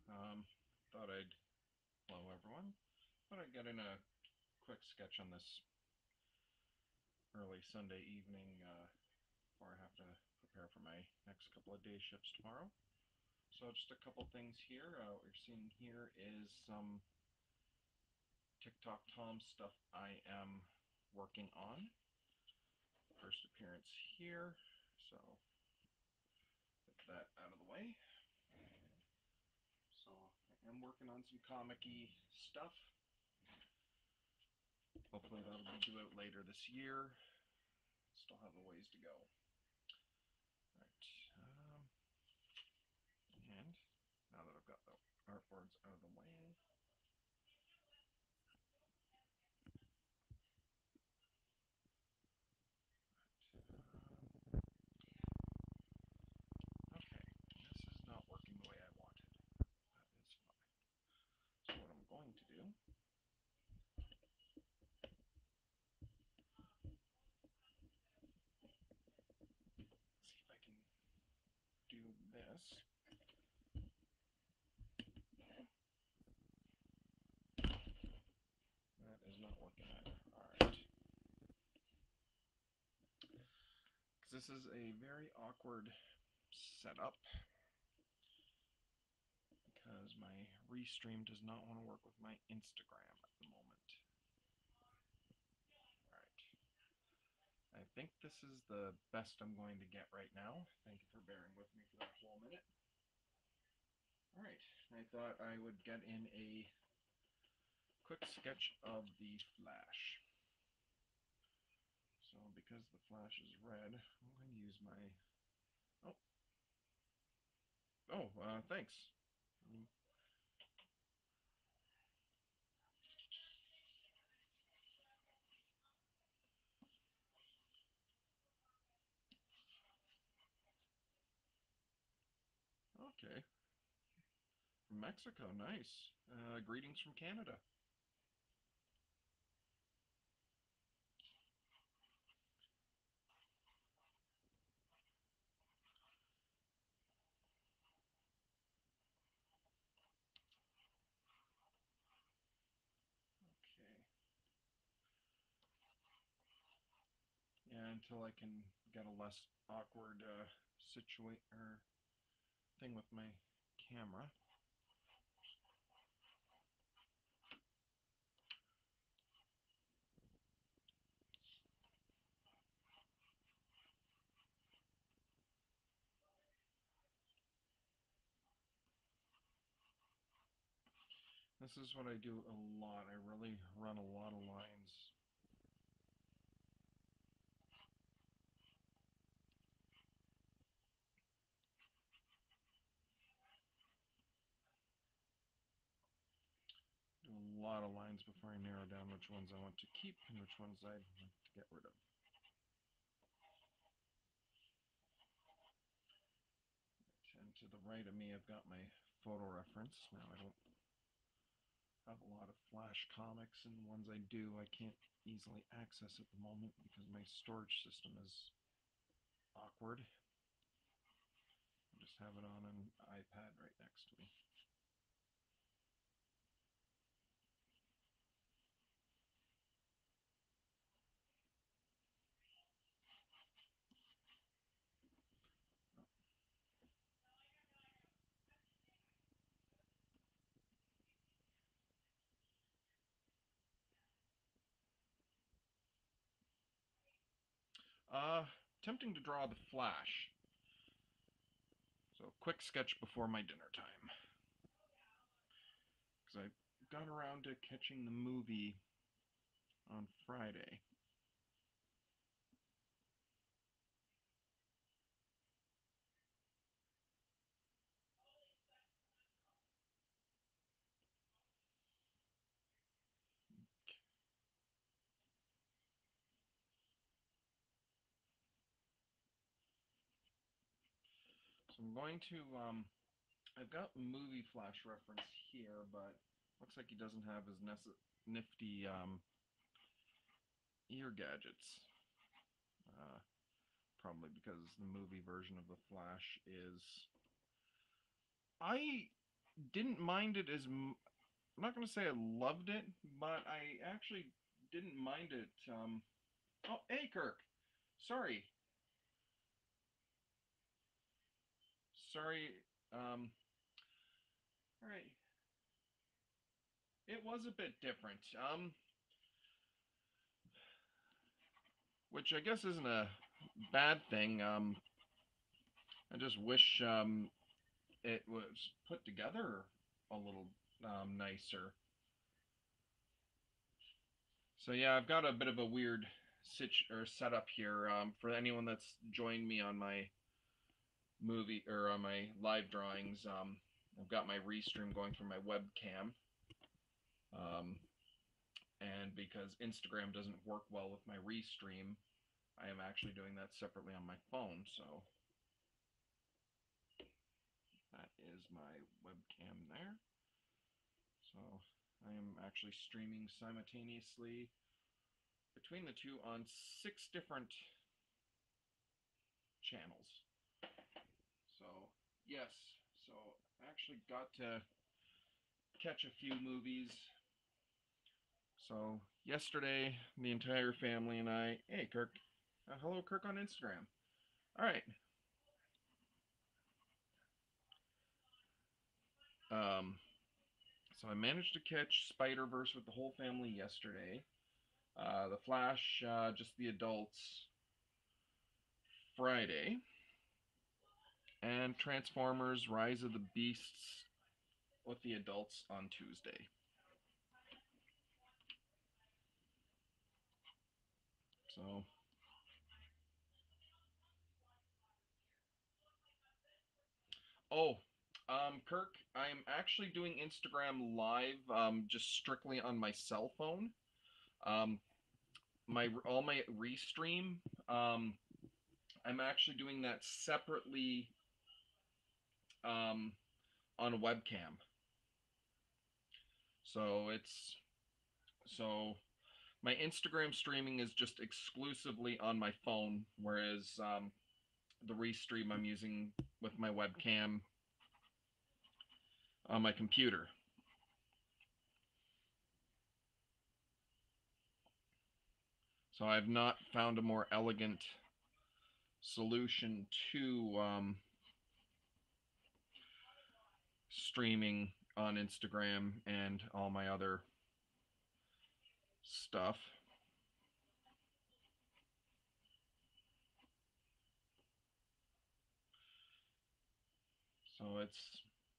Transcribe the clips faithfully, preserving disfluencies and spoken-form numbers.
Um, thought I'd, hello everyone, thought I'd get in a quick sketch on this early Sunday evening uh, before I have to prepare for my next couple of day shifts tomorrow. So just a couple things here. Uh, what you're seeing here is some TikTok Tom stuff I am working on. First appearance here, so get that out of the way. So I am working on some comic-y stuff. Hopefully that'll be due out later this year. Still have a ways to go. Right. Um, and now that I've got the artboards out of the way, um, okay, this is not working the way I wanted. That is fine. So what I'm going to do, see if I can do this. That is not working either. Alright. Because this is a very awkward setup. Because my restream does not want to work with my Instagram at the moment. Alright. I think this is the best I'm going to get right now. Thank you for bearing with me for that whole minute. Alright, I thought I would get in a quick sketch of the flash. So because the flash is red, I'm going to use my... Oh, oh, uh, thanks. Um, okay, from Mexico, nice. Uh, greetings from Canada. Okay. Yeah, until I can get a less awkward uh, situation or thing with my camera. This is what I do a lot. I really run a lot of lines. Do a lot of lines before I narrow down which ones I want to keep and which ones I'd like to get rid of. And to the right of me, I've got my photo reference. Now, I don't have a lot of Flash comics, and the ones I do, I can't easily access at the moment because my storage system is awkward. I just have it on an iPad right next to me. Uh, attempting to draw the Flash. So, quick sketch before my dinner time. Because I got around to catching the movie on Friday. So I'm going to, um, I've got movie Flash reference here, but looks like he doesn't have his nifty um, ear gadgets. Uh, probably because the movie version of the Flash is... I didn't mind it as m- I'm not going to say I loved it, but I actually didn't mind it. Um, oh, hey, Kirk. Sorry, sorry. Um, all right. It was a bit different. Um, which I guess isn't a bad thing. Um, I just wish um it was put together a little um nicer. So yeah, I've got a bit of a weird sit or setup here. Um, for anyone that's joined me on my movie or on my live drawings, um, I've got my restream going through my webcam. Um, and because Instagram doesn't work well with my restream, I am actually doing that separately on my phone. So that is my webcam there. So I am actually streaming simultaneously between the two on six different channels. So yes, so I actually got to catch a few movies. So yesterday, the entire family and I, hey Kirk, uh, hello Kirk on Instagram. All right. Um, so I managed to catch Spider Verse with the whole family yesterday. Uh, the Flash, uh, just the adults, Friday, and Transformers: Rise of the Beasts with the adults on Tuesday. So, oh, um, Kirk, I'm actually doing Instagram Live, um, just strictly on my cell phone. Um, my all my restream, um, I'm actually doing that separately, um, on a webcam. So it's so my Instagram streaming is just exclusively on my phone, whereas um, the restream I'm using with my webcam on my computer. So I've not found a more elegant solution to um, streaming on Instagram and all my other stuff. So it's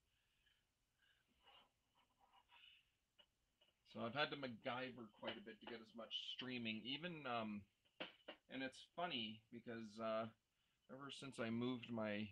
so I've had to MacGyver quite a bit to get as much streaming. Even um, and it's funny because uh, ever since I moved my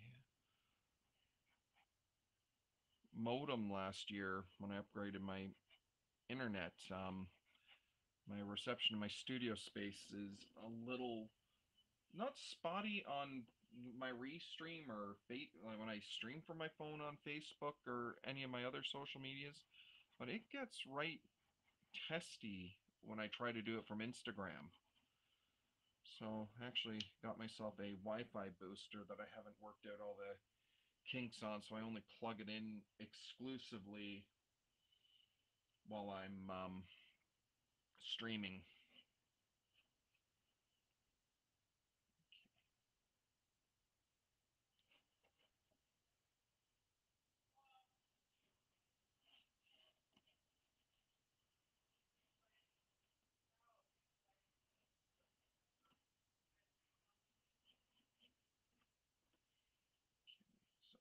modem last year when I upgraded my internet, um, my reception in my studio space is a little not spotty on my restream or fa- like when I stream from my phone on Facebook or any of my other social medias, but it gets right testy when I try to do it from Instagram. So I actually got myself a Wi-Fi booster that I haven't worked out all the kinks on, so I only plug it in exclusively while I'm um, streaming. So,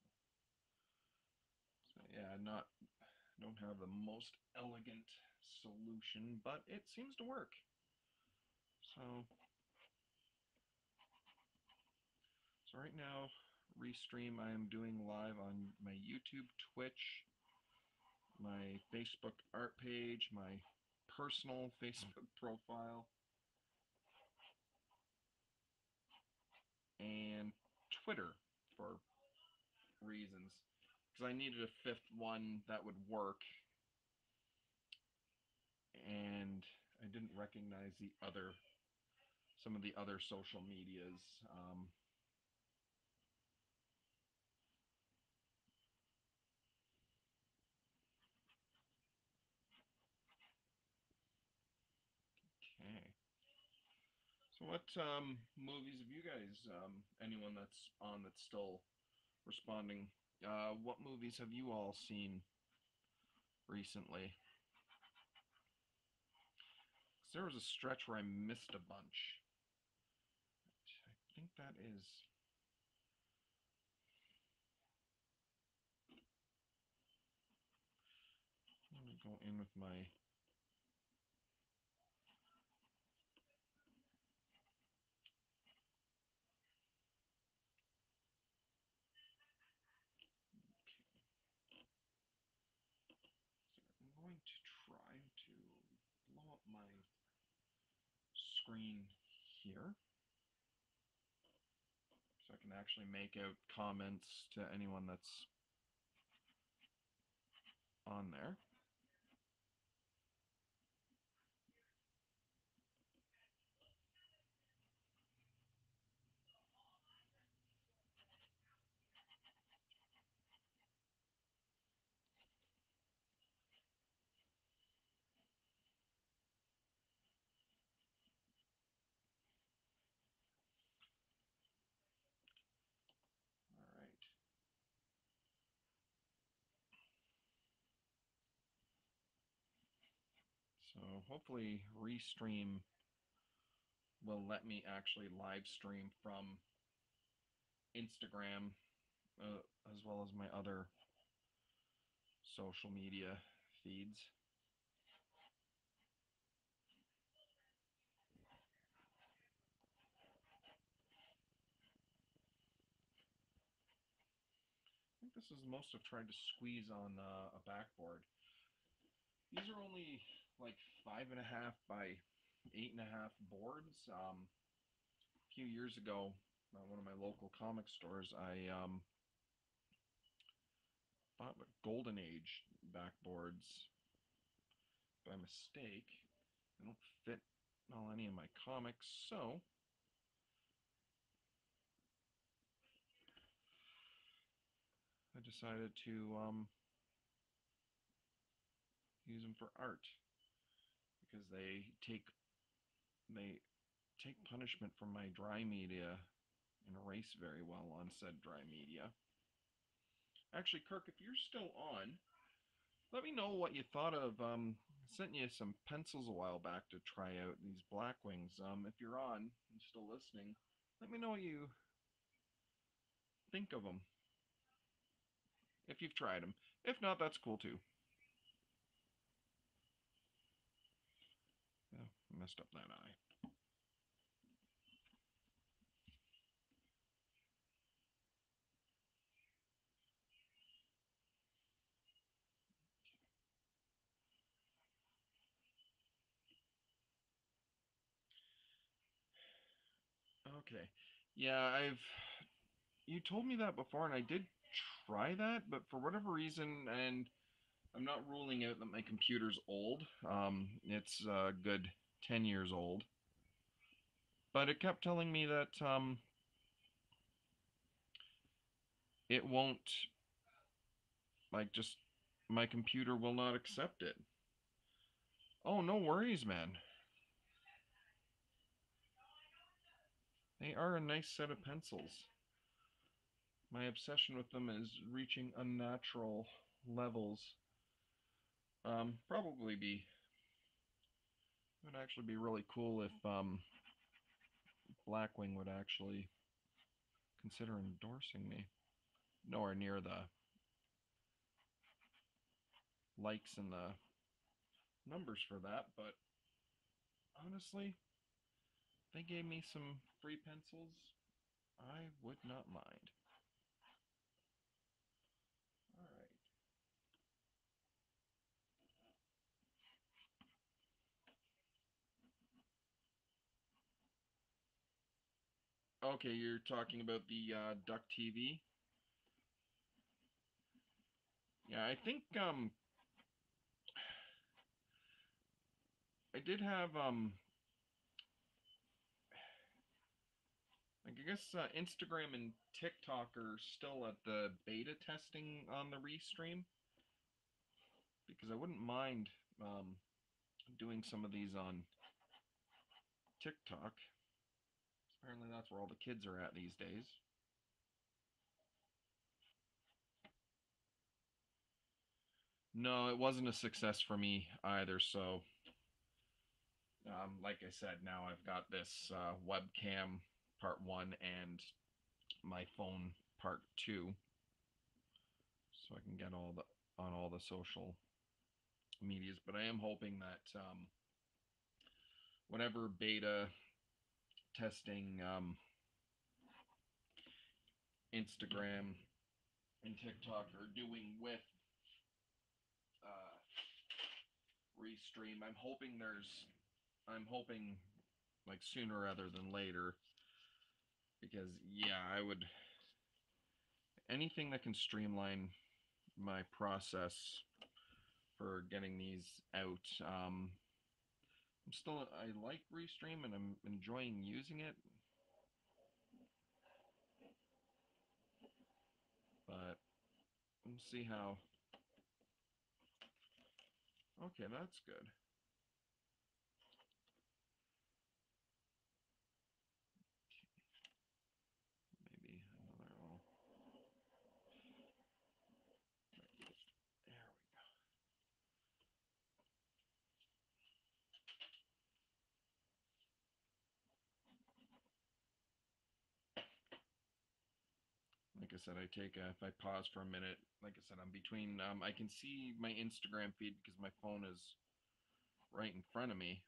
so yeah, not don't have the most elegant solution, but it seems to work. So, so right now, Restream I am doing live on my YouTube, Twitch, my Facebook art page, my personal Facebook profile, and Twitter for reasons. Because I needed a fifth one that would work, and I didn't recognize the other, some of the other social medias. Um, What um, movies have you guys, um, anyone that's on that's still responding, uh, what movies have you all seen recently? 'Cause there was a stretch where I missed a bunch. I think that is. Let me go in with my. I'm going to try to blow up my screen here so I can actually make out comments to anyone that's on there. All right. So hopefully Restream will let me actually live stream from Instagram uh, as well as my other social media feeds. I think this is the most I've tried to squeeze on uh, a backboard. These are only like five and a half by eight and a half boards. Um, a few years ago, at one of my local comic stores, I um, bought Golden Age backboards by mistake. They don't fit well any of my comics, so I decided to um, use them for art because they take they take punishment from my dry media and erase very well on said dry media. Actually, Kirk, if you're still on, let me know what you thought of. Um, I sent you some pencils a while back to try out these Blackwings. Um, if you're on and still listening, let me know what you think of them. If you've tried them. If not, that's cool too. Yeah, messed up that eye. Okay. Yeah, I've you told me that before, and I did try that, but for whatever reason, and I'm not ruling out that my computer's old. Um, it's a good ten years old, but it kept telling me that um, it won't, like, just my computer will not accept it. Oh, no worries, man. They are a nice set of pencils. My obsession with them is reaching unnatural levels. Um, probably be it would actually be really cool if um, Blackwing would actually consider endorsing me. Nowhere near the likes and the numbers for that, but honestly, if they gave me some free pencils, I would not mind. All right. Okay, you're talking about the uh, Duck T V. Yeah, I think um, I did have um, like I guess uh, Instagram and TikTok are still at the beta testing on the Restream because I wouldn't mind um, doing some of these on TikTok. Apparently that's where all the kids are at these days. No, it wasn't a success for me either. So, um, like I said, now I've got this uh, webcam part one and my phone part two, so I can get all the on all the social medias. But I am hoping that um, whatever beta testing um, Instagram and TikTok are doing with uh, Restream, I'm hoping there's, I'm hoping like sooner rather than later, because yeah, I would anything that can streamline my process for getting these out. Um, I'm still I like Restream and I'm enjoying using it, but we'll see how. Okay, that's good. Maybe another little. There we go. Like I said, I take a, if I pause for a minute, like I said, I'm between, um, I can see my Instagram feed because my phone is right in front of me.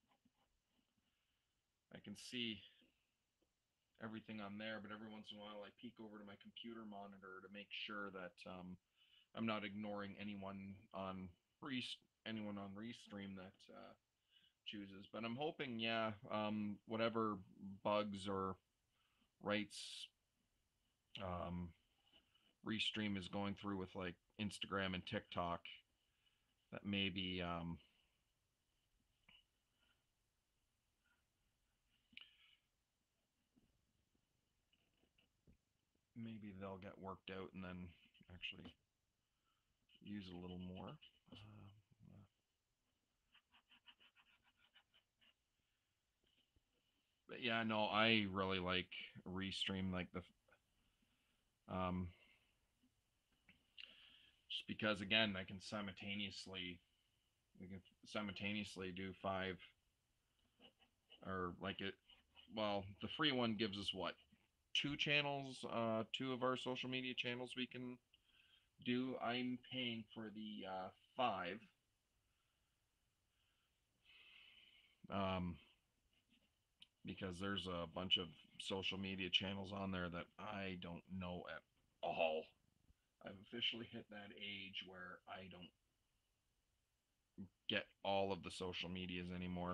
I can see everything on there, but every once in a while I peek over to my computer monitor to make sure that um, I'm not ignoring anyone on re anyone on Restream that uh, chooses. But I'm hoping, yeah, um, whatever bugs or rights um, Restream is going through with like Instagram and TikTok, that maybe um, maybe they'll get worked out and then actually use it a little more. Uh, but yeah, no, I really like Restream, like the um, just because again, I can simultaneously we can simultaneously do five or like it. Well, the free one gives us what, two channels, uh, two of our social media channels we can do. I'm paying for the uh, five. Um, because there's a bunch of social media channels on there that I don't know at all. I've officially hit that age where I don't get all of the social medias anymore.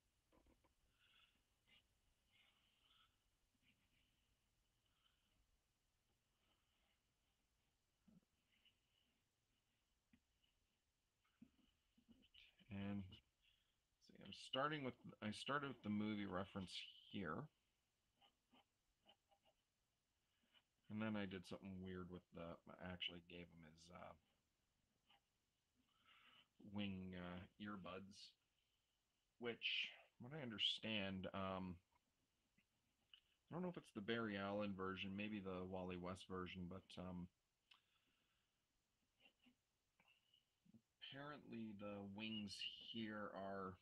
And see, I'm starting with I started with the movie reference here, and then I did something weird with the. I actually gave him his uh, wing uh, earbuds, which, what I understand, um, I don't know if it's the Barry Allen version, maybe the Wally West version, but um, apparently the wings here are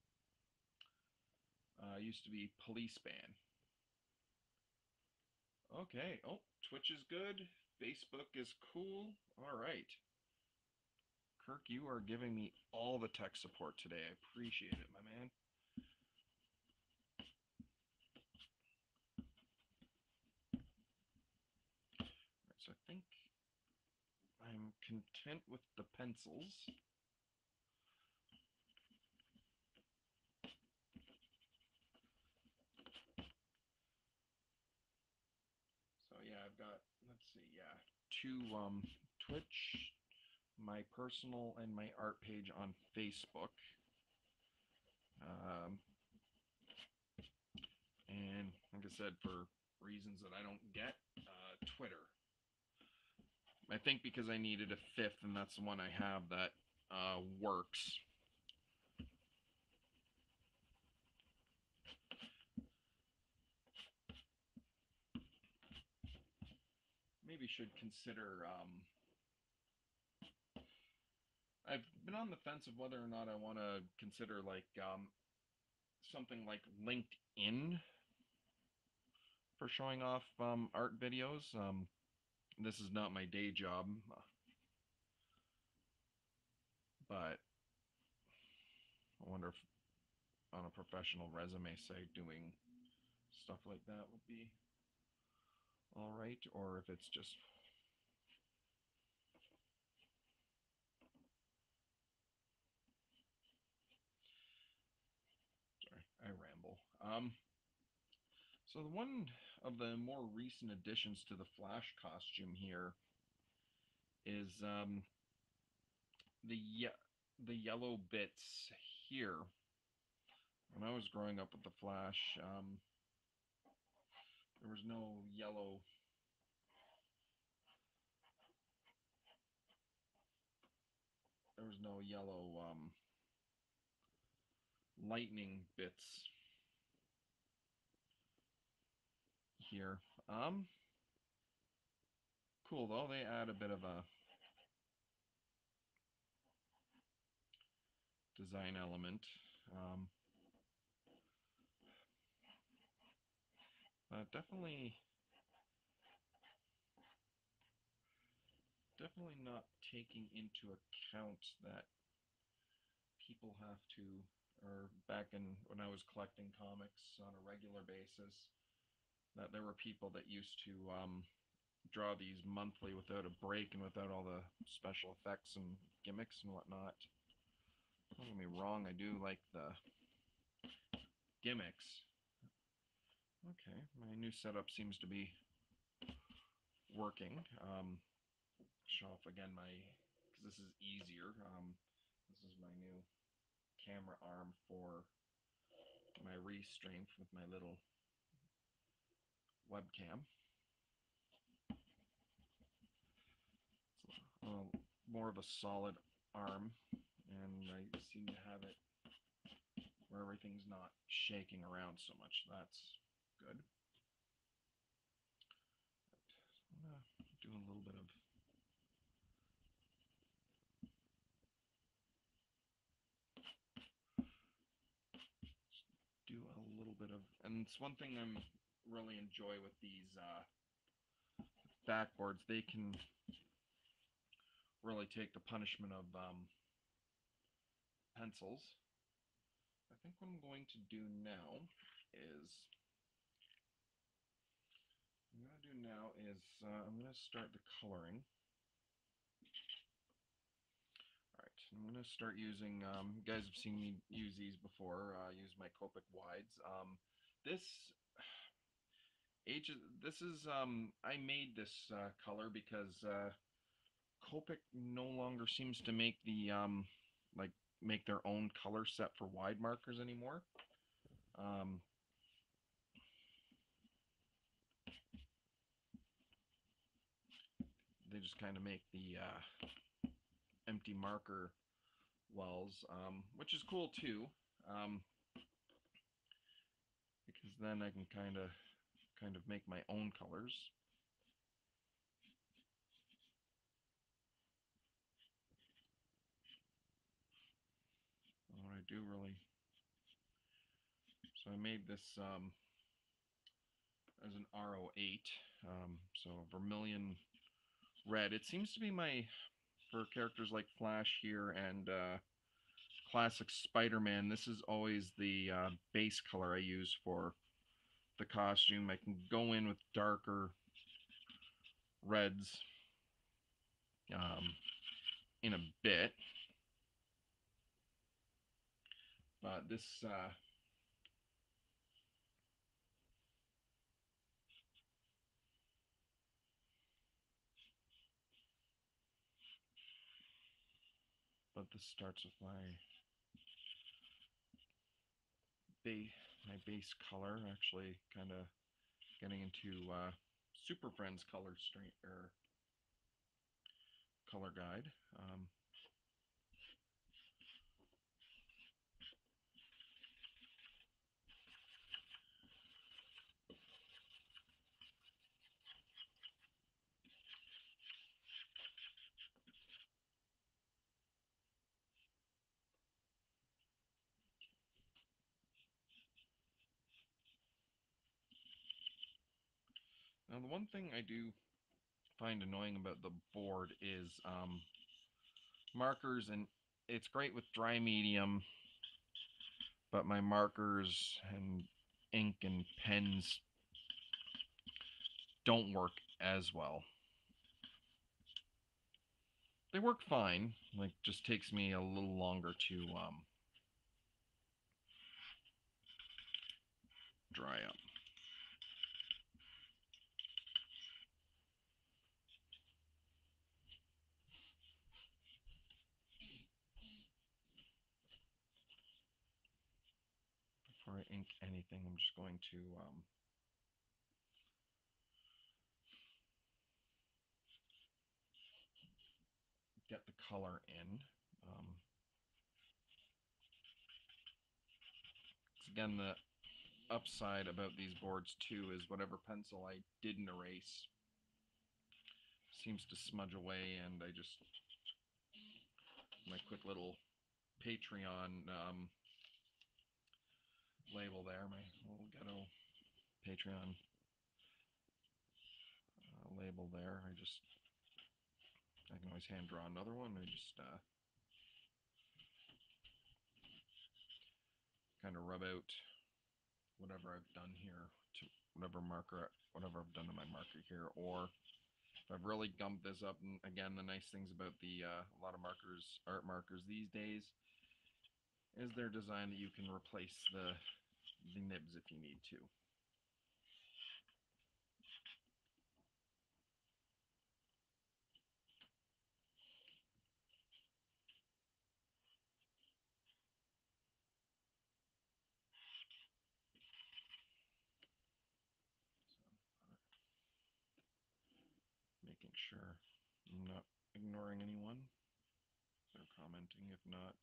uh, used to be police band. Okay. Oh, Twitch is good. Facebook is cool. All right. Kirk, you are giving me all the tech support today. I appreciate it, my man. All right, so I think I'm content with the pencils. So yeah, I've got, let's see, yeah, two um, Twitch, my personal and my art page on Facebook. Um, and like I said, for reasons that I don't get, uh, Twitter. I think because I needed a fifth, and that's the one I have that uh, works. maybe should consider, um, I've been on the fence of whether or not I want to consider like um, something like LinkedIn for showing off um, art videos. Um, this is not my day job, but I wonder if on a professional resume site doing stuff like that would be all right, or if it's just sorry, I ramble. Um, so the one of the more recent additions to the Flash costume here is um, the ye- the yellow bits here. When I was growing up with the Flash, um, there was no yellow. There was no yellow um, lightning bits here. Um, cool though. They add a bit of a design element. Um, but definitely, definitely not taking into account that people have to, or back in when I was collecting comics on a regular basis, that there were people that used to um, draw these monthly without a break and without all the special effects and gimmicks and whatnot. Don't get me wrong, I do like the gimmicks. Okay, my new setup seems to be working. Um, show off again my, because this is easier. Um, this is my new camera arm for my restream with my little webcam. It's uh, more of a solid arm, and I seem to have it where everything's not shaking around so much. That's good. I'm gonna do a little bit of do a little bit of, and it's one thing I'm really enjoy with these uh, backboards. They can really take the punishment of um, pencils. I think what I'm going to do now is I'm going to do now is uh, I'm going to start the coloring. Alright, I'm going to start using, um, you guys have seen me use these before, uh, use my Copic wides. Um, this H, this is, um, I made this uh, color because uh, Copic no longer seems to make the, um, like, make their own color set for wide markers anymore. Um, they just kind of make the uh, empty marker wells, um, which is cool too, um, because then I can kind of kind of make my own colors. What I do really, so I made this um, as an R O eight, um, so vermilion red. It seems to be my, for characters like Flash here and uh, classic Spider-Man, this is always the uh, base color I use for the costume. I can go in with darker reds um, in a bit, but this uh, but this starts with my base my base color, actually kind of getting into uh, Super Friends color stream or color guide. Um, Now, the one thing I do find annoying about the board is um, markers, and it's great with dry medium, but my markers and ink and pens don't work as well. They work fine, like just takes me a little longer to um, dry up. Before I ink anything, I'm just going to um, get the color in. Um, again, the upside about these boards too is whatever pencil I didn't erase seems to smudge away, and I just, my quick little Patreon um, label there, my little ghetto Patreon uh, label there, I just, I can always hand draw another one. I just uh, kind of rub out whatever I've done here to whatever marker, whatever I've done to my marker here, or if I've really gummed this up. And again, the nice things about the uh, a lot of markers, art markers these days, is they're designed that you can replace the the nibs if you need to. Making sure I'm not ignoring anyone. They're commenting. If not,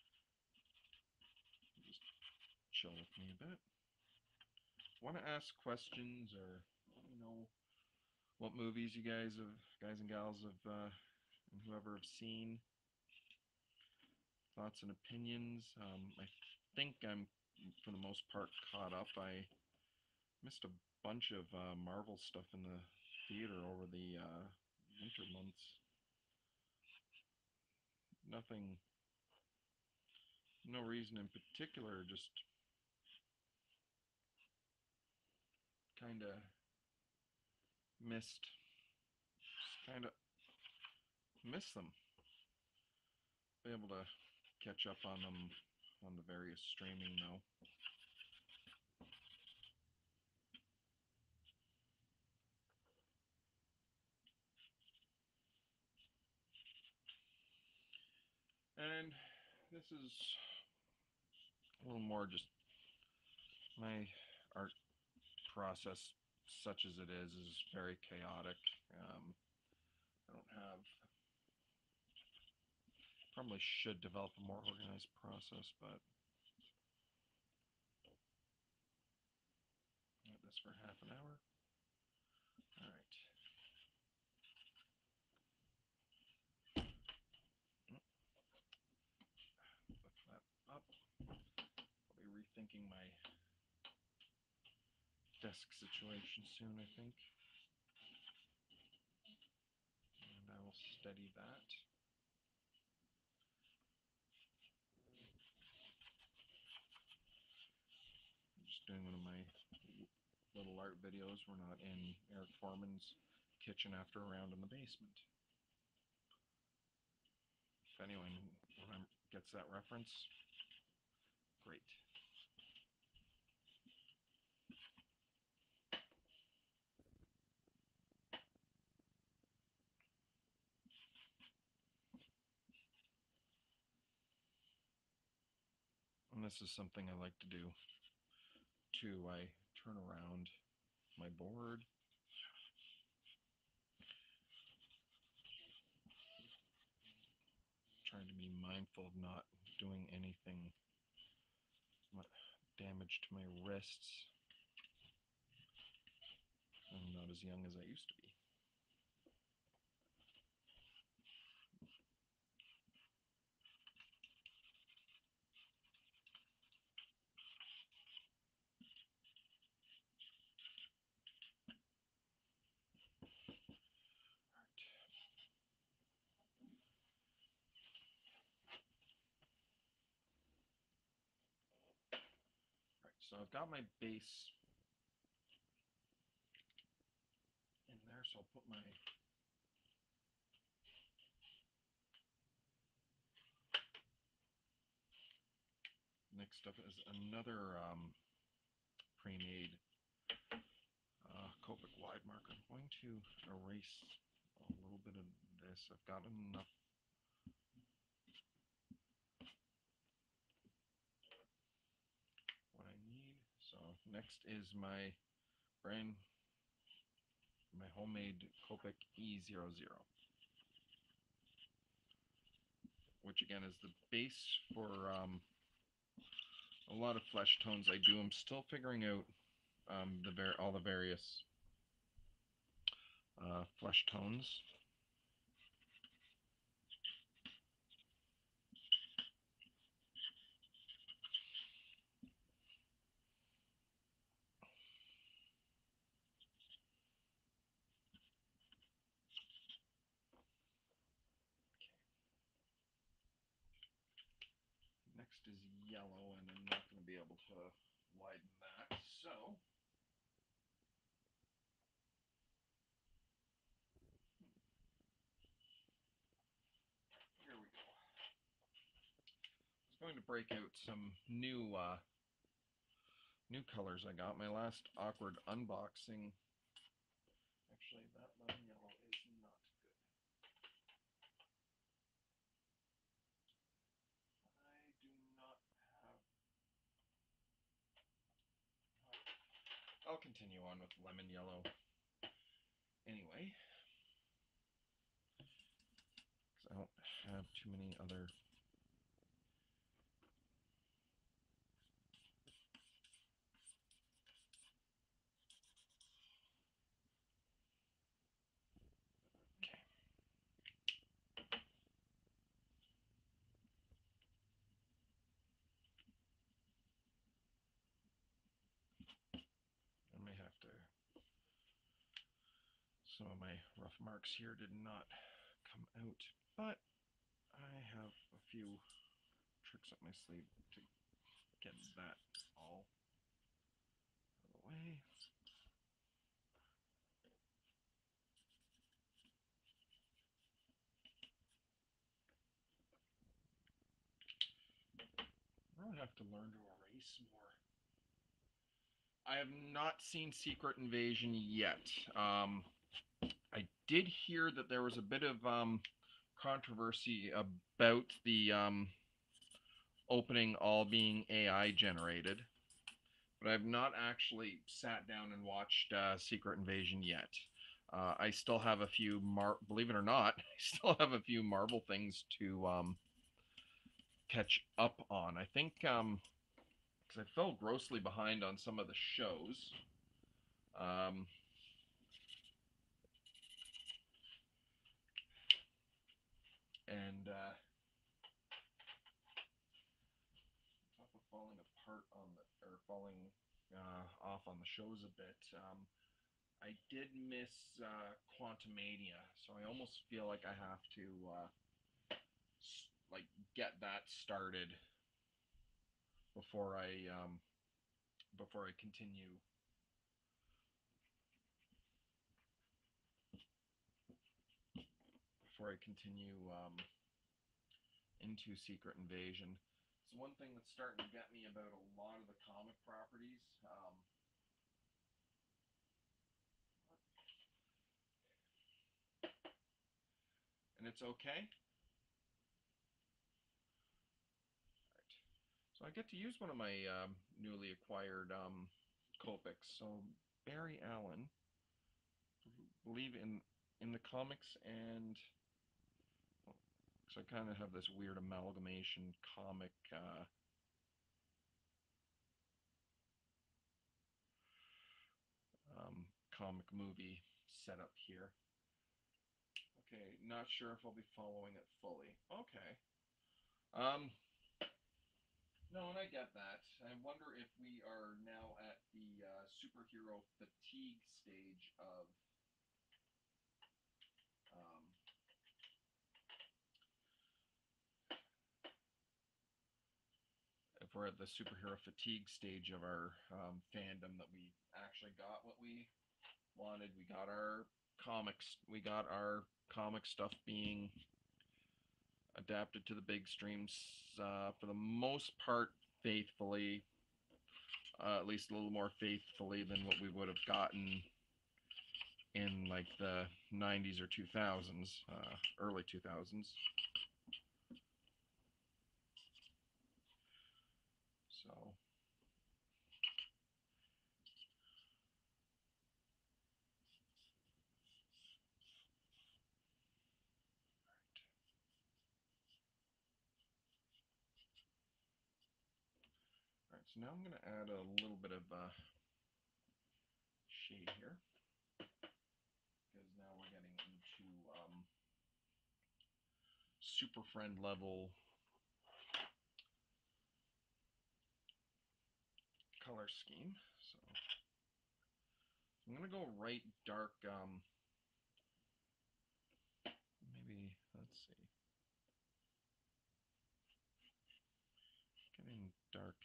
just chill with me a bit. Want to ask questions, or you know, what movies you guys have, guys and gals have, uh, and whoever have seen. Thoughts and opinions. Um, I think I'm, for the most part, caught up. I missed a bunch of uh, Marvel stuff in the theater over the uh, winter months. Nothing, no reason in particular, just kind of missed, just kind of miss them. Be able to catch up on them on the various streaming though. And this is a little more just my art process, such as it is, is very chaotic. Um, I don't have, probably should develop a more organized process, but got this for half an hour. All right. Lift that up. I'll be rethinking my desk situation soon, I think. And I will steady that. I'm just doing one of my little art videos. We're not in Eric Foreman's kitchen after a round in the basement. If anyone remember, gets that reference, great. And this is something I like to do too. I turn around my board, trying to be mindful of not doing anything damage to my wrists. I'm not as young as I used to be. So I've got my base in there, so I'll put my next up is another um, pre-made uh, Copic wide marker. I'm going to erase a little bit of this. I've got enough. What I need. So next is my brand, my homemade Copic E zero zero, which again is the base for um, a lot of flesh tones I do. I'm still figuring out um, the var all the various uh, flesh tones. Next is yellow, and I'm not going to be able to widen that, so here we go. I was going to break out some new uh, new colors I got. My last awkward unboxing. Actually, that lemon yellow is not good. I do not have. I'll continue on with lemon yellow anyway, because I don't have too many other. Okay. I may have to. Some of my rough marks here did not come out, but I have a few tricks up my sleeve to get that all out of the way. I really have to learn to erase more. I have not seen Secret Invasion yet. Um, I did hear that there was a bit of um, controversy about the um, opening all being A I generated, but I've not actually sat down and watched uh, Secret Invasion yet. Uh, I still have a few, mar believe it or not, I still have a few Marvel things to um, catch up on. I think um, because I fell grossly behind on some of the shows. Um, and uh, top of falling apart on the, or falling uh, off on the shows a bit, um, I did miss uh, Quantumania, so I almost feel like I have to uh, like get that started before I um, before I continue. Before I continue um, into Secret Invasion. It's one thing that's starting to get me about a lot of the comic properties. Um, and it's okay. Right. So I get to use one of my um, newly acquired um, Copics. So Barry Allen, believe in in the comics, and so I kind of have this weird amalgamation comic uh, um, comic movie setup here. Okay, not sure if I'll be following it fully. Okay. Um, no, and I get that. I wonder if we are now at the uh, superhero fatigue stage of um, of if we're at the superhero fatigue stage of our um, fandom, that we actually got what we wanted. We got our comics. We got our comic stuff being adapted to the big streams uh, for the most part faithfully, uh, at least a little more faithfully than what we would have gotten in like the nineties or two thousands, uh, early two thousands. So all right, so now I'm going to add a little bit of uh, shade here, because now we're getting into um, super friend level color scheme. So I'm going to go right dark, um, maybe, let's see, getting dark.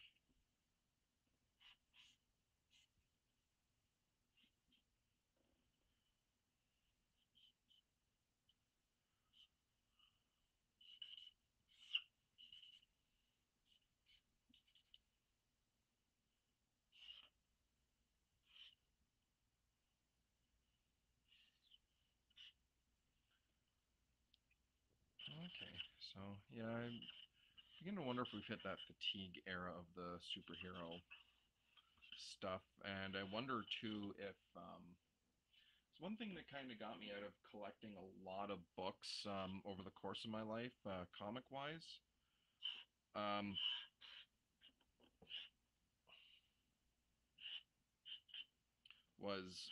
Okay, so yeah, I'm beginning to wonder if we've hit that fatigue era of the superhero stuff, and I wonder too if um, it's one thing that kind of got me out of collecting a lot of books um, over the course of my life, uh, comic-wise, um, was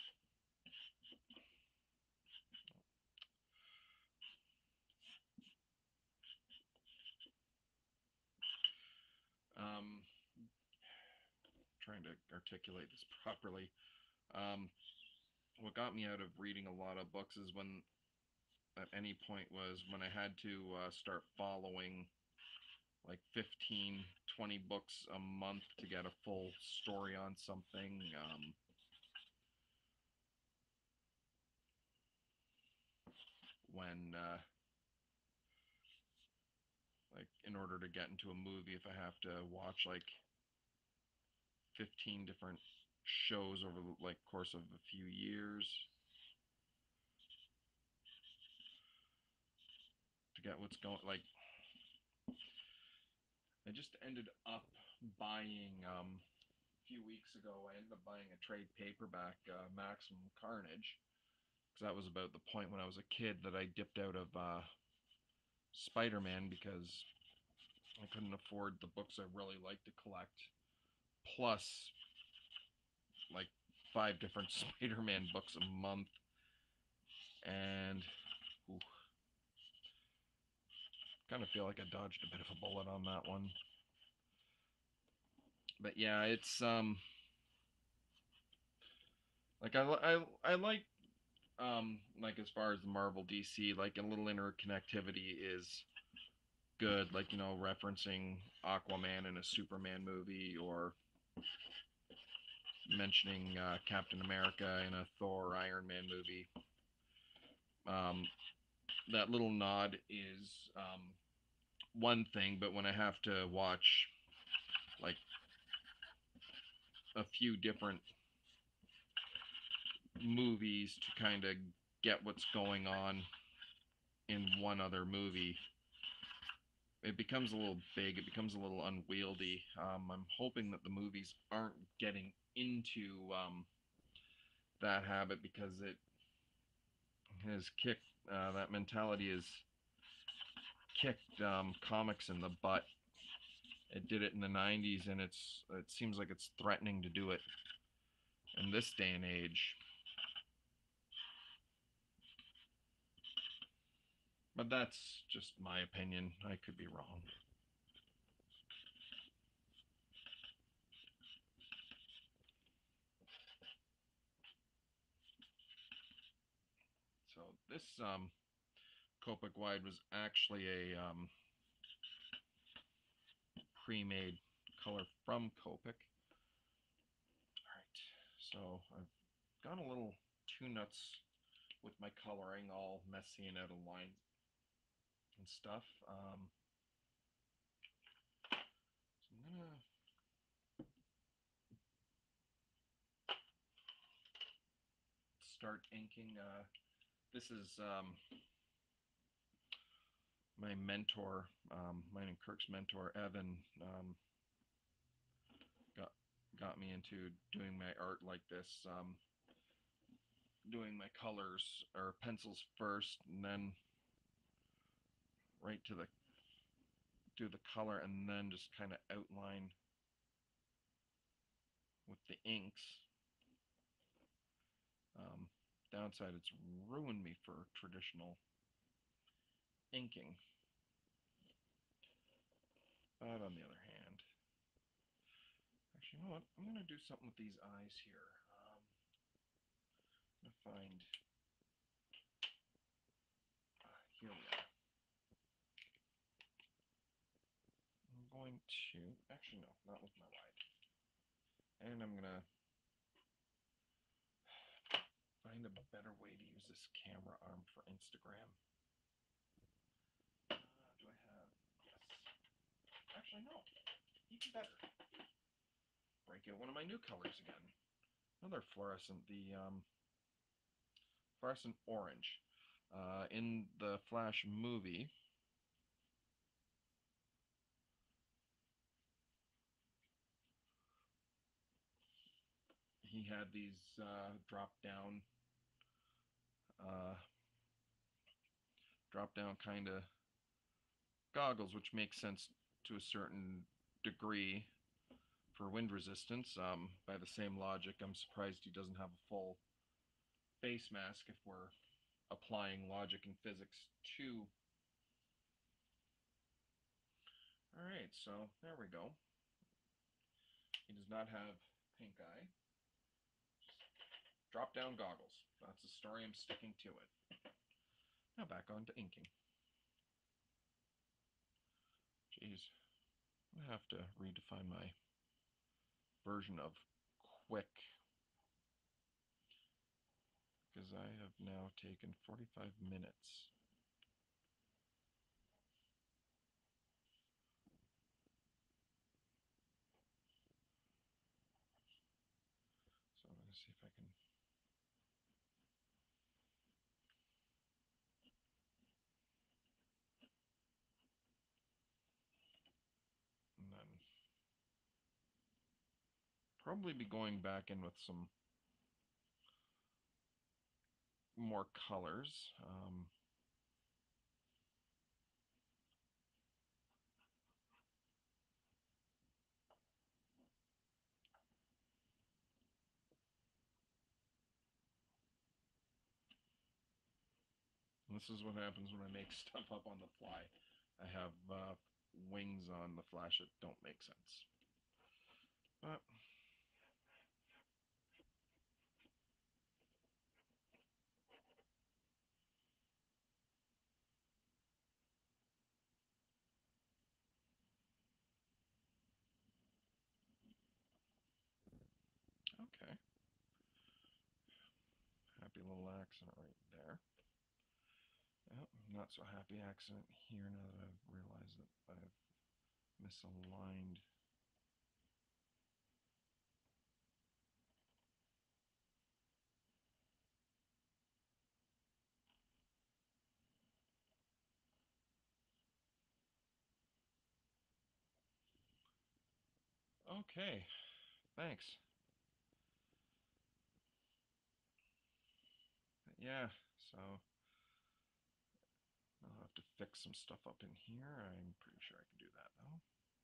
um, trying to articulate this properly. Um, what got me out of reading a lot of books is when, at any point, was when I had to uh, start following like fifteen, twenty books a month to get a full story on something. Um, when, uh, like, in order to get into a movie, if I have to watch like fifteen different shows over the like course of a few years to get what's going, like, I just ended up buying um, a few weeks ago. I ended up buying a trade paperback, uh, Maximum Carnage, because that was about the point when I was a kid that I dipped out of uh, Spider-Man because I couldn't afford the books I really like to collect, plus like five different Spider-Man books a month, and ooh, kind of feel like I dodged a bit of a bullet on that one. But yeah, it's um like I I I like um like as far as the Marvel D C, like a little interconnectivity is good, like, you know, referencing Aquaman in a Superman movie, or mentioning uh, Captain America in a Thor Iron Man movie. Um, that little nod is um, one thing, but when I have to watch like a few different movies to kind of get what's going on in one other movie, it becomes a little big. It becomes a little unwieldy. Um, I'm hoping that the movies aren't getting into um, that habit, because it has kicked uh, that mentality has kicked um, comics in the butt. It did it in the nineties, and it's it seems like it's threatening to do it in this day and age. But that's just my opinion. I could be wrong. So this um, Copic Wide was actually a um, pre-made color from Copic. Alright, so I've gone a little too nuts with my coloring, all messy and out of line and stuff. Um, so I'm gonna start inking. Uh, this is um, my mentor, um, mine and Kirk's mentor, Evan, um, got got me into doing my art like this. Um, doing my colors or pencils first, and then right to the do the color, and then just kind of outline with the inks. Um, downside, it's ruined me for traditional inking. But on the other hand, actually, you know what? I'm going to do something with these eyes here. Um, I'm going to find, uh, here we are. I'm going to, actually no, not with my wide. And I'm going to find a better way to use this camera arm for Instagram. Uh, do I have, yes. Actually no, even better. Break out one of my new colors again. Another fluorescent, the um, fluorescent orange. Uh, in the Flash movie, he had these uh, drop down, uh, drop down kind of goggles, which makes sense to a certain degree for wind resistance. Um, by the same logic, I'm surprised he doesn't have a full face mask if we're applying logic and physics to. Alright, so there we go. He does not have pink eye. Drop down goggles. That's the story, I'm sticking to it. Now back on to inking. Jeez, I have to redefine my version of quick, because I have now taken forty-five minutes. So I'm going to see if I can. And then probably be going back in with some more colors. Um, this is what happens when I make stuff up on the fly. I have uh, wings on the Flash that don't make sense. But okay. Happy little accident right there. Yep, not so happy accident here now that I've realized that I've misaligned. Okay, thanks. Yeah, so I'll have to fix some stuff up in here. I'm pretty sure I can do that though.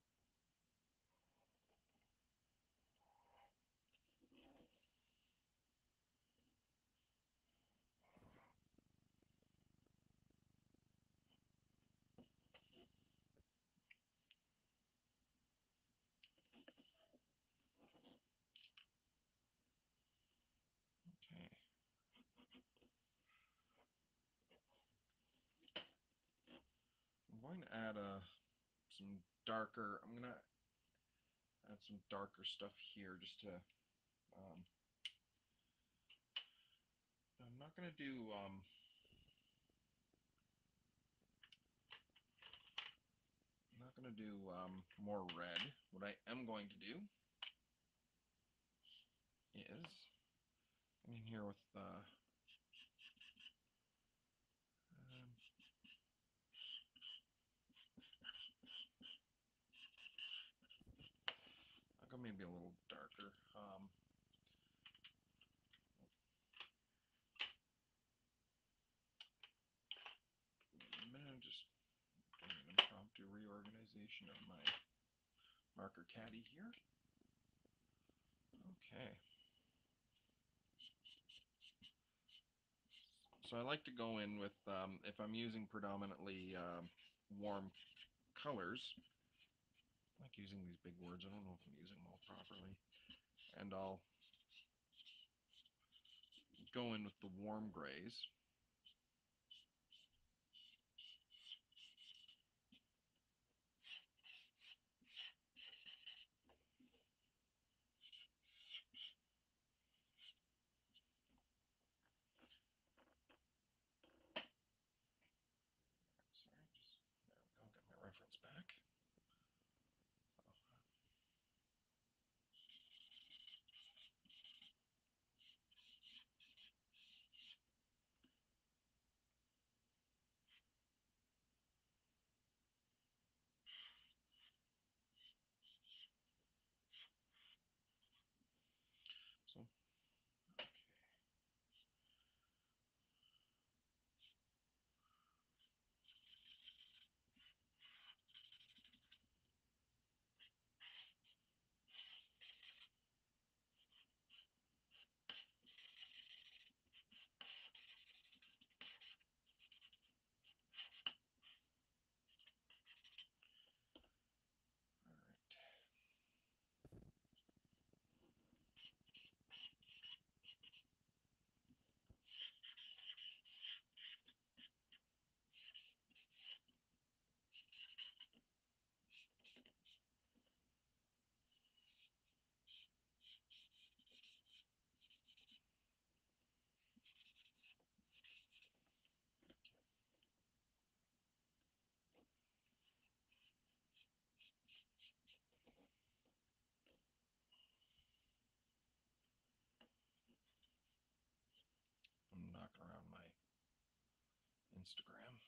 Okay. I'm going to add a some darker. I'm gonna add some darker stuff here just to, um, I'm not going to do, um, I'm not going to do um, more red. What I am going to do is come in here with uh, um, I'll go maybe a little darker. Um, I'm gonna just do an impromptu reorganization of my marker caddy here. Okay. So I like to go in with, um, if I'm using predominantly um, warm colors, I like using these big words, I don't know if I'm using them all properly, and I'll go in with the warm grays. Sorry, just, there we go, get my reference back. So, okay. I'm knocking around my Instagram.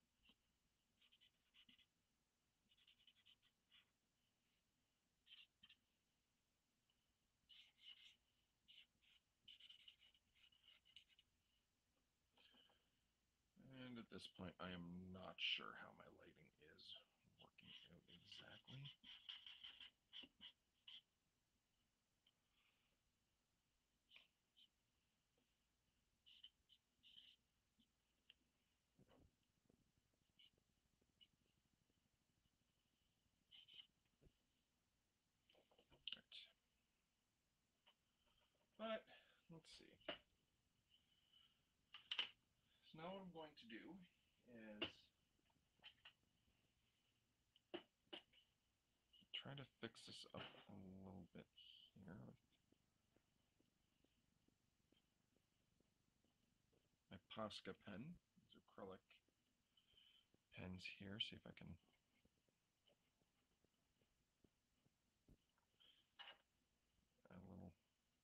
And at this point, I am not sure how my lighting is working out exactly. Right. But, let's see. So now what I'm going to do is try to fix this up a little bit here with my Posca pen. These acrylic pens here. See if I can add a little.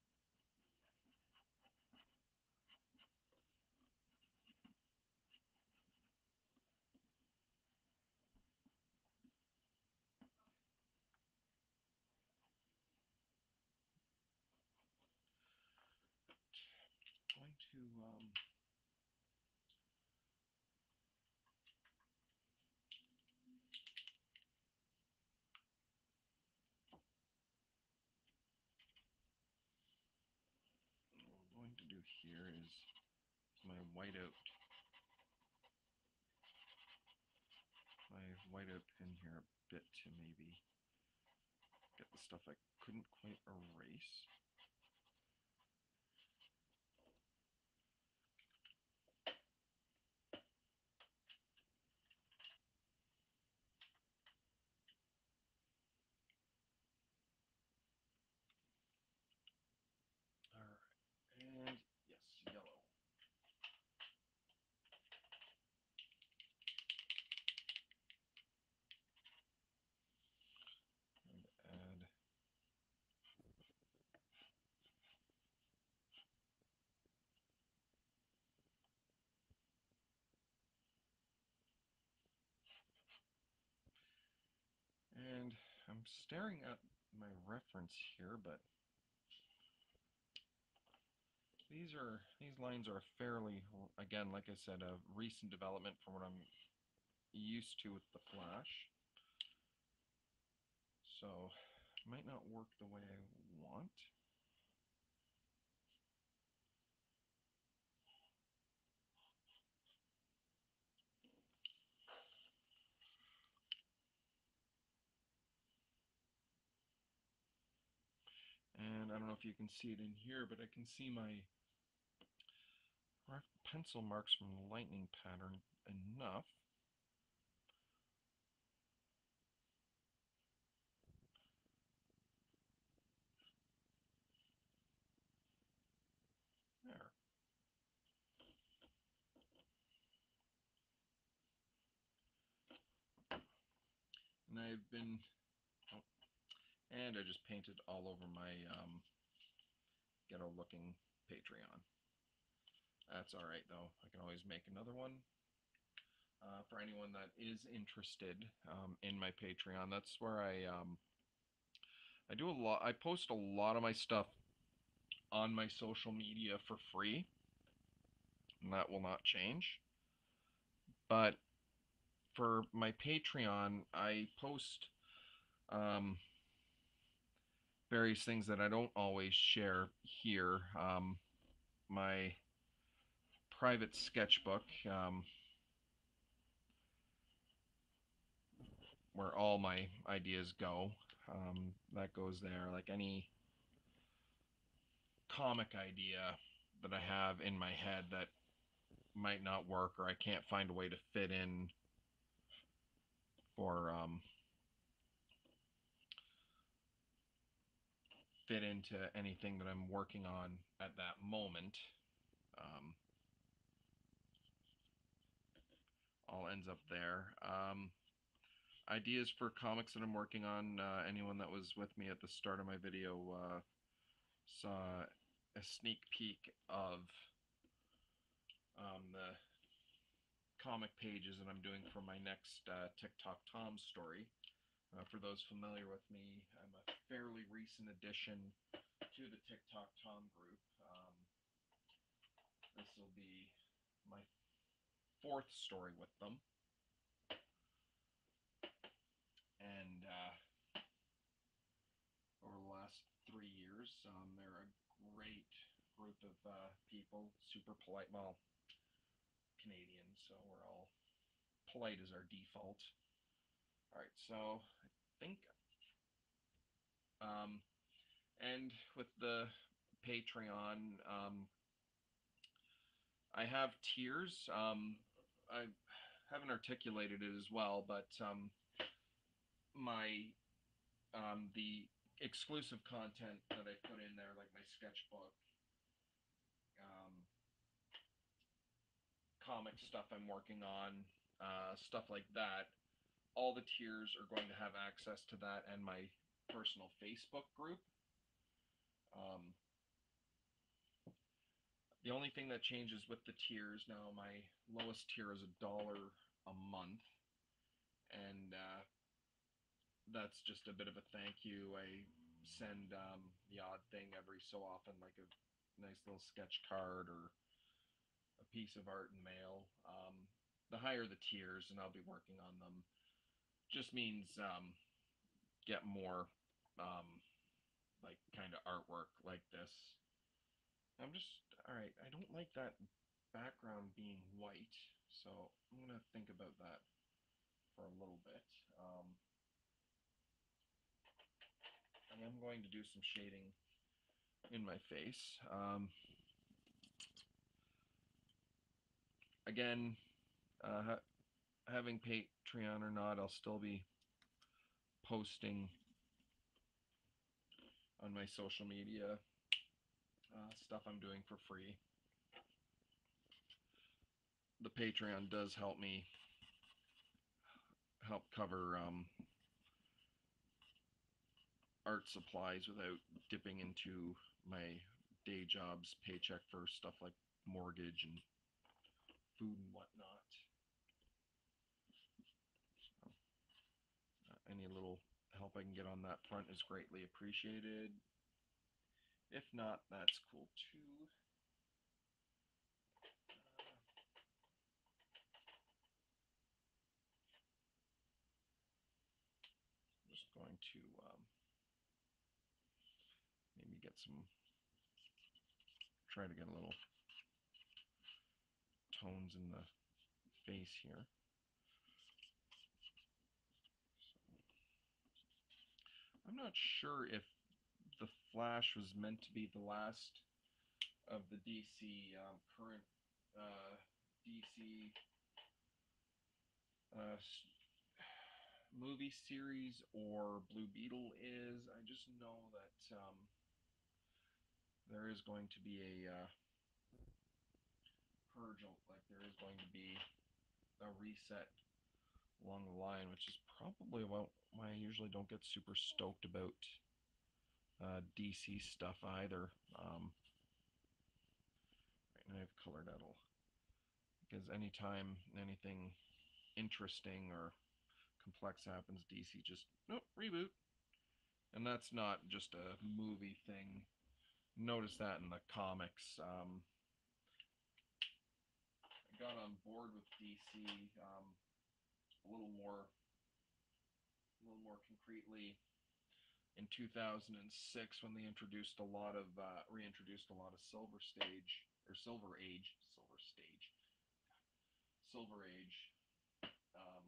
Going to um, what I'm going to do here is my whiteout, my whiteout pen here a bit to maybe get the stuff I couldn't quite erase. I'm staring at my reference here, but these are these lines are fairly, again, like I said, a recent development from what I'm used to with the Flash. So it might not work the way I want. And I don't know if you can see it in here, but I can see my pencil marks from the lightning pattern enough. There. And I've been, oh, and I just painted all over my um, ghetto looking Patreon. That's alright though, I can always make another one. Uh, for anyone that is interested um, in my Patreon, that's where I um, I do a lot. I post a lot of my stuff on my social media for free, and that will not change. But for my Patreon, I post um, various things that I don't always share here. Um, my private sketchbook, um, where all my ideas go, um, that goes there. Like any comic idea that I have in my head that might not work, or I can't find a way to fit in for um, fit into anything that I'm working on at that moment. Um, all ends up there. Um, ideas for comics that I'm working on. Uh, anyone that was with me at the start of my video uh, saw a sneak peek of um, the comic pages that I'm doing for my next uh, TikTok Tom story. Uh, for those familiar with me, I'm a fairly recent addition to the TikTok Tom group. Um, this will be my fourth story with them. And uh, over the last three years, um, they're a great group of uh, people, super polite. Well, Canadian, so we're all polite as our default. All right, so I think, um, and with the Patreon, um, I have tiers. Um, I haven't articulated it as well, but um, my um, the exclusive content that I put in there, like my sketchbook, um, comic stuff I'm working on, uh, stuff like that, all the tiers are going to have access to that and my personal Facebook group. Um, the only thing that changes with the tiers now, my lowest tier is a dollar a month, and uh, that's just a bit of a thank you. I send um, the odd thing every so often, like a nice little sketch card or a piece of art in the mail. Um, the higher the tiers, and I'll be working on them, just means um, get more um, like kind of artwork like this. I'm just, all right, I don't like that background being white, so I'm going to think about that for a little bit. Um, I am going to do some shading in my face. Um, again, uh, ha having Patreon or not, I'll still be posting on my social media uh, stuff I'm doing for free. The Patreon does help me help cover um, art supplies without dipping into my day job's paycheck for stuff like mortgage and food and whatnot. So, uh, any little help help I can get on that front is greatly appreciated. If not, that's cool too. Uh, just going to um, maybe get some, try to get a little tones in the face here. So, I'm not sure if the Flash was meant to be the last of the D C um, current uh, D C uh, movie series or Blue Beetle is. I just know that um, there is going to be a uh, purge, like there is going to be a reset along the line, which is probably about why I usually don't get super stoked about uh, D C stuff either. Um, right now I've colored out all, because anytime anything interesting or complex happens, D C just, nope, reboot. And that's not just a movie thing. Notice that in the comics. Um, I got on board with D C um, a little more, a little more concretely in two thousand six when they introduced a lot of, uh, reintroduced a lot of Silver Stage or Silver Age, Silver Stage, Silver Age um,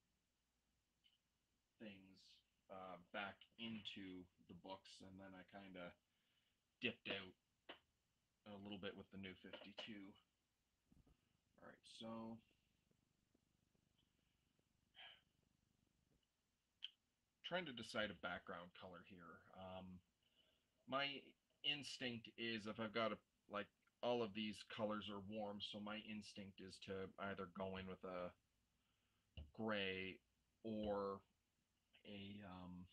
things uh, back into the books, and then I kind of dipped out a little bit with the new fifty-two. All right, so trying to decide a background color here. Um, my instinct is if I've got a, like all of these colors are warm, so my instinct is to either go in with a gray or a um,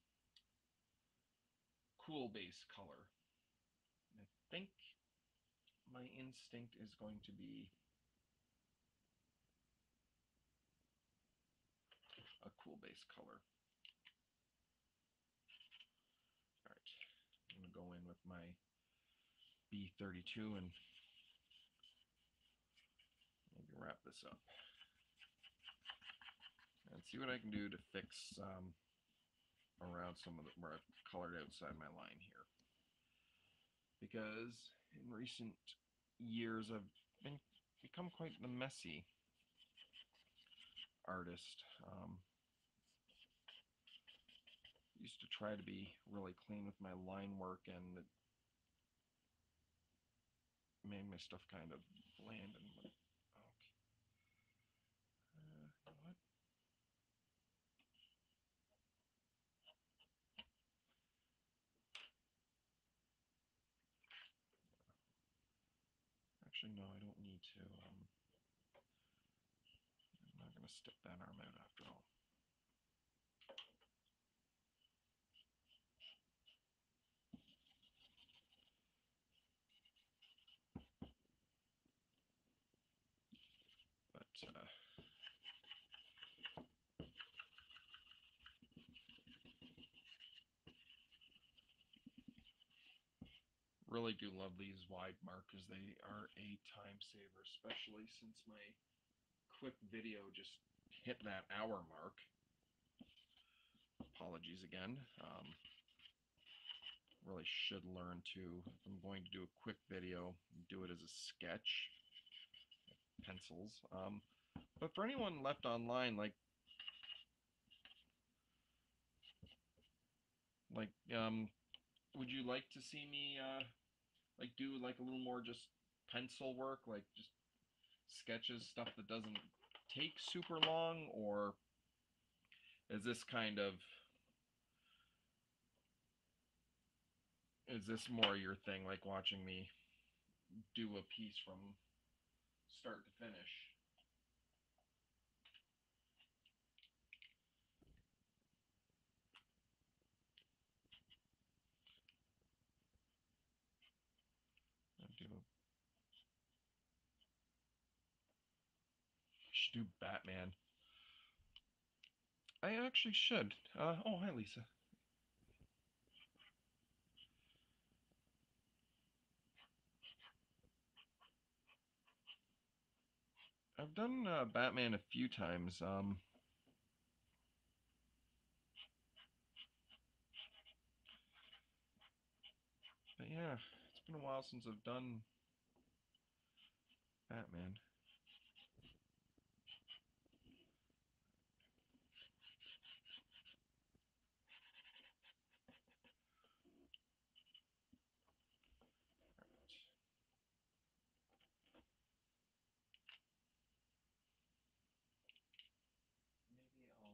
cool base color. And I think my instinct is going to be a cool base color. All right, I'm going to go in with my B thirty-two and maybe wrap this up and see what I can do to fix um, around some of the, where I've colored outside my line here. Because in recent years I've been become quite the messy artist. Um, used to try to be really clean with my line work, and it made my stuff kind of bland and okay. Uh, you know what? Actually, no, I don't need to. Um, I'm not going to stick that arm out after all. But uh, really do love these wide markers. They are a time saver, especially since my quick video just hit that hour mark. Apologies again. Um, really should learn to, if I'm going to do a quick video, do it as a sketch, pencils. Um, but for anyone left online, like, like, um, would you like to see me, uh, like, do like a little more just pencil work, like just sketches, stuff that doesn't take super long, or is this kind of, is this more your thing, like watching me do a piece from start to finish? Do, should do Batman. I actually should. Uh, oh, hi, Lisa. I've done uh, Batman a few times. Um, but yeah, it's been a while since I've done Batman. Maybe I'll.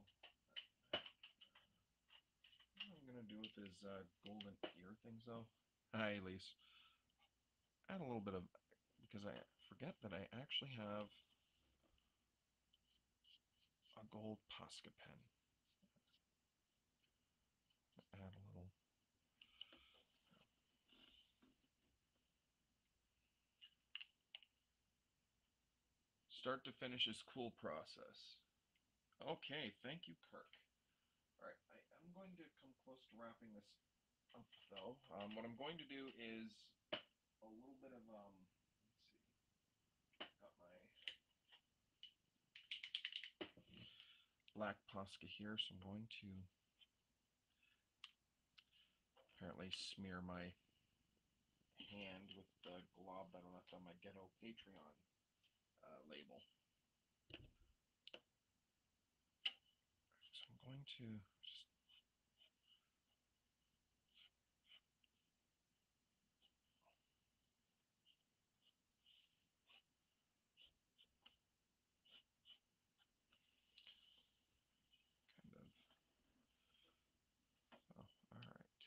What I'm gonna do with his uh, golden ear things, though. Hi, Elise. Add a little bit of because I forget that I actually have a gold Posca pen. Add a little. Start to finish is cool process. Okay, thank you, Kirk. All right, I am going to come close to wrapping this up, though. Um, what I'm going to do is a little bit of um. Let's see. Got my black Posca here, so I'm going to apparently smear my hand with the glob that I left on my Ghetto Patreon uh, label. So I'm going to just kind of. Oh, all right.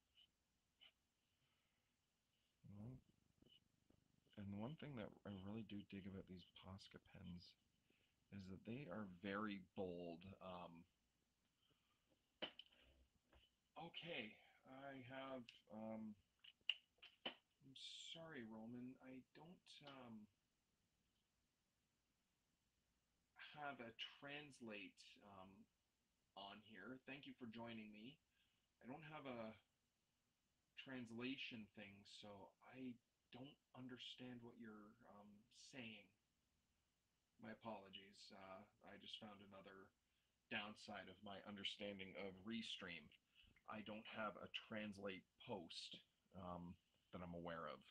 Well, and one thing that I really do dig about these Posca pens is that they are very bold. Um, okay, I have. Um, I'm sorry, Roman. I don't um, have a translate um, on here. Thank you for joining me. I don't have a translation thing, so I don't understand what you're um, saying. My apologies. Uh, I just found another downside of my understanding of Restream. I don't have a translate post um, that I'm aware of.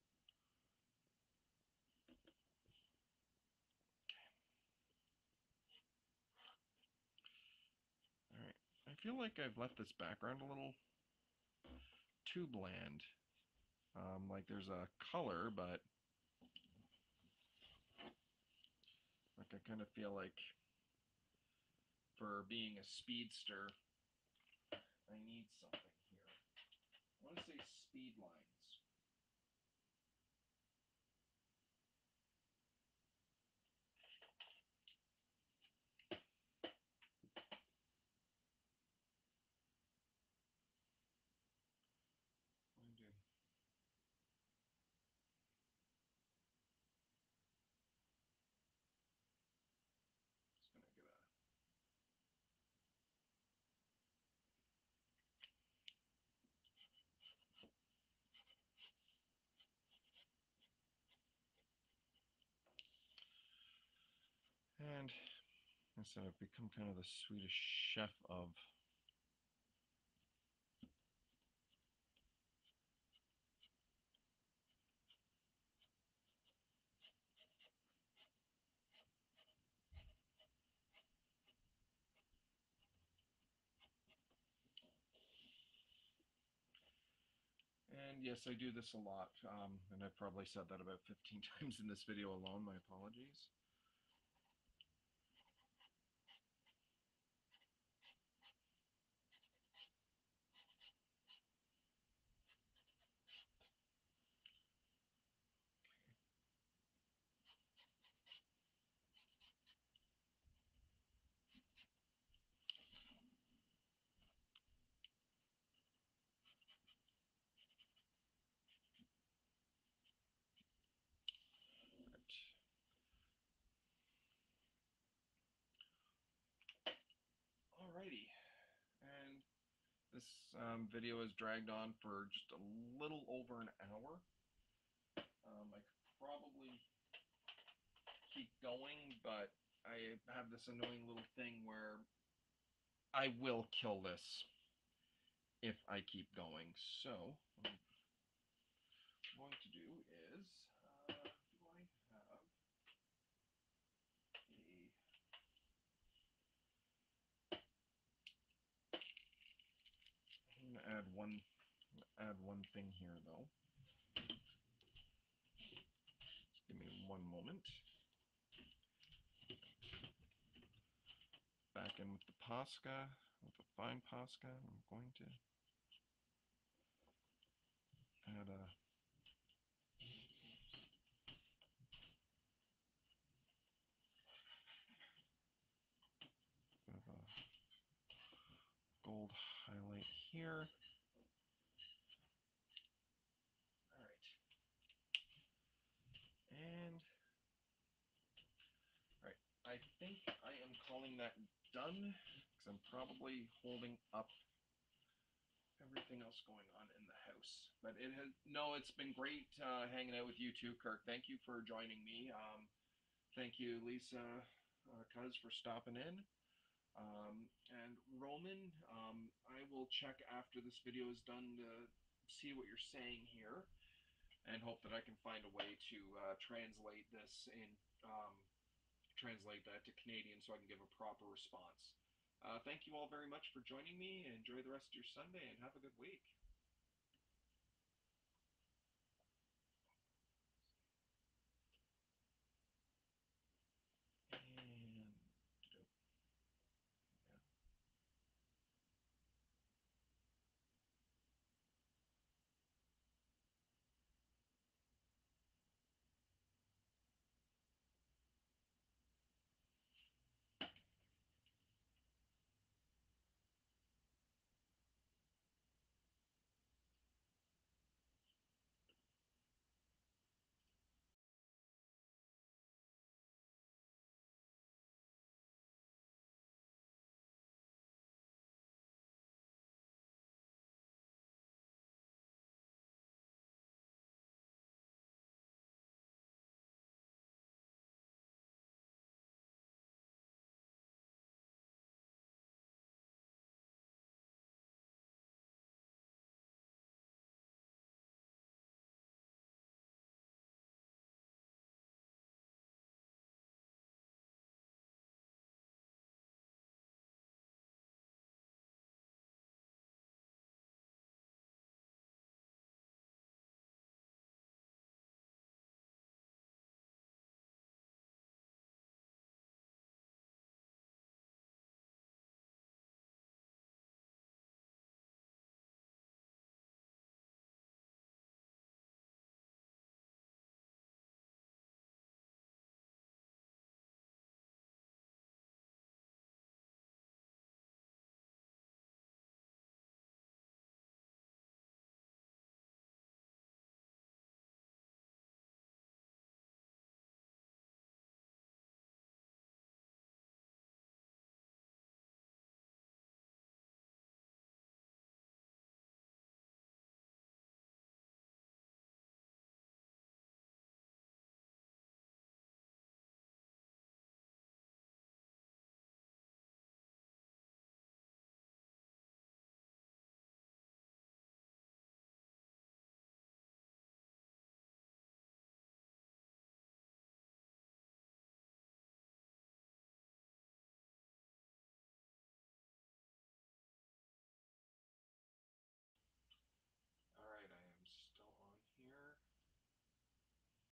All right. I feel like I've left this background a little too bland. Um, like there's a color, but like I kind of feel like for being a speedster, I need something here. I want to say speed lines. I'm going to just gonna get a and I said I've become kind of the Swedish chef of. And yes, I do this a lot, um, and I've probably said that about fifteen times in this video alone. My apologies. Right. This um, video is dragged on for just a little over an hour. Um, I could probably keep going, but I have this annoying little thing where I will kill this if I keep going. So what I'm going to do is, uh, do I have a? I'm gonna add one. Add one thing here though. Just give me one moment. Back in with the Posca, with the fine Posca. I'm going to add a bit of a gold highlight here. All right, and all right. I think I am calling that done because I'm probably holding up everything else going on in the house. But it has no. It's been great uh, hanging out with you too, Kirk. Thank you for joining me. Um, thank you, Lisa, uh, Cuz, for stopping in. Um, and Roman, um, I will check after this video is done to see what you're saying here, and hope that I can find a way to uh, translate this in um, translate that to Canadian so I can give a proper response. Uh, thank you all very much for joining me. Enjoy the rest of your Sunday and have a good week.